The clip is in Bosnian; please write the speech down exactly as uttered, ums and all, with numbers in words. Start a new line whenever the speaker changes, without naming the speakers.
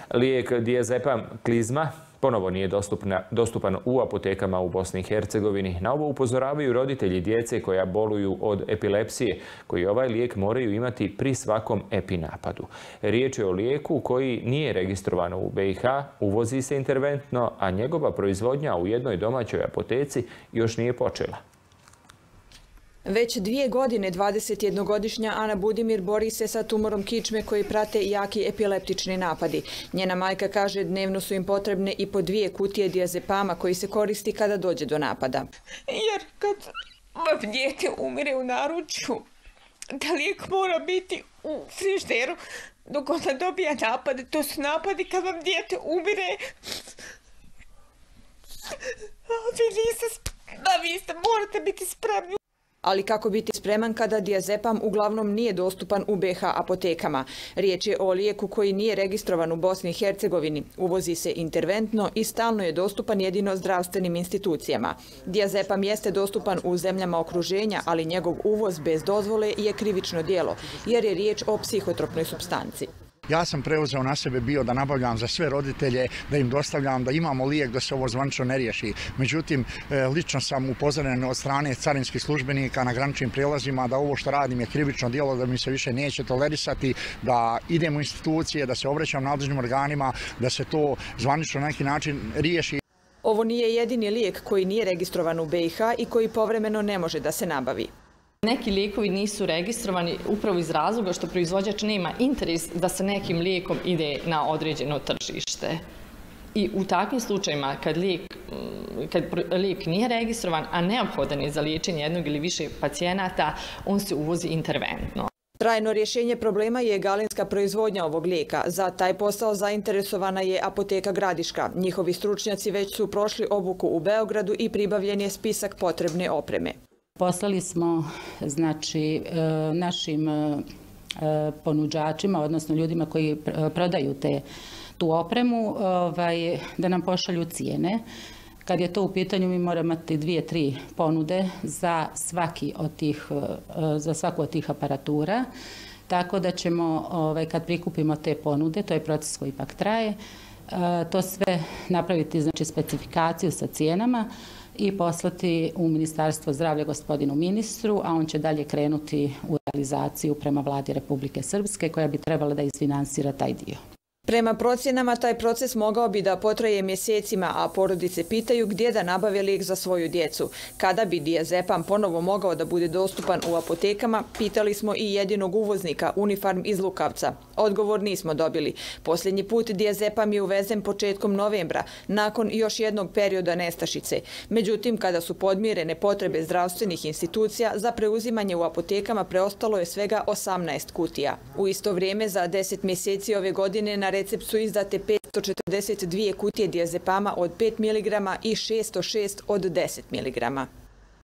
Lijek diazepam klizma ponovo nije dostupna, dostupan u apotekama u Bosni i Hercegovini. Na ovo upozoravaju roditelji djece koja boluju od epilepsije, koji ovaj lijek moraju imati pri svakom epinapadu. Riječ je o lijeku koji nije registrovan u B i H, uvozi se interventno, a njegova proizvodnja u jednoj domaćoj apoteci još nije počela.
Već dvije godine dvadesetjednogodišnja Ana Budimir bori se sa tumorom kičme koji prate jaki epileptični napadi. Njena majka kaže dnevno su im potrebne i po dvije kutije diazepama koji se koristi kada dođe do napada.
Jer kad vam dijete umire u naručju, da lijek mora biti u frižderu dok ona dobija napade. To su napadi kad vam dijete umire. A vi niste, da vi ste, morate biti spremni.
Ali kako biti spreman kada diazepam uglavnom nije dostupan u B i H apotekama? Riječ je o lijeku koji nije registrovan u Bosni i Hercegovini, uvozi se interventno i stalno je dostupan jedino zdravstvenim institucijama. Diazepam jeste dostupan u zemljama okruženja, ali njegov uvoz bez dozvole je krivično djelo, jer je riječ o psihotropnoj supstanci.
Ja sam preuzeo na sebe bio da nabavljam za sve roditelje, da im dostavljam, da imamo lijek da se ovo zvanično ne riješi. Međutim, lično sam upozoren od strane carinskih službenika na graničnim prijelazima da ovo što radim je krivično djelo, da mi se više neće tolerisati, da idem u institucije, da se obraćam nadležnim organima, da se to zvanično na neki način riješi.
Ovo nije jedini lijek koji nije registrovan u B i H i koji povremeno ne može da se nabavi.
Neki lijekovi nisu registrovani upravo iz razloga što proizvođač nema interes da sa nekim lijekom ide na određeno tržište. I u takvim slučajima kad lijek, kad lijek nije registrovan, a neophodan je za liječenje jednog ili više pacijenata, on se uvozi interventno.
Trajno rješenje problema je galenska proizvodnja ovog lijeka. Za taj posao zainteresovana je apoteka Gradiška. Njihovi stručnjaci već su prošli obuku u Beogradu i pribavljen je spisak potrebne opreme.
Poslali smo znači, našim ponuđačima, odnosno ljudima koji prodaju te, tu opremu, ovaj, da nam pošalju cijene. Kad je to u pitanju, mi moramo imati dvije, tri ponude za, svaki od tih, za svaku od tih aparatura. Tako da ćemo, ovaj, kad prikupimo te ponude, to je proces koji ipak traje, to sve napraviti, znači, specifikaciju sa cijenama i poslati u Ministarstvo zdravlja gospodinu ministru, a on će dalje krenuti u realizaciju prema vladi Republike Srpske koja bi trebala da isfinansira taj dio.
Prema procjenama, taj proces mogao bi da potraje mjesecima, a porodice pitaju gdje da nabave lijek za svoju djecu. Kada bi diazepam ponovo mogao da bude dostupan u apotekama, pitali smo i jedinog uvoznika, Unifarm iz Lukavca. Odgovor nismo dobili. Posljednji put diazepam je uvezen početkom novembra, nakon još jednog perioda nestašice. Međutim, kada su podmirene potrebe zdravstvenih institucija, za preuzimanje u apotekama preostalo je svega osamnaest kutija. U isto vrijeme, za deset mjeseci ove godine na recept su izdate petsto četrdeset dvije kutije diazepama od pet miligrama i šesto šest od deset miligrama.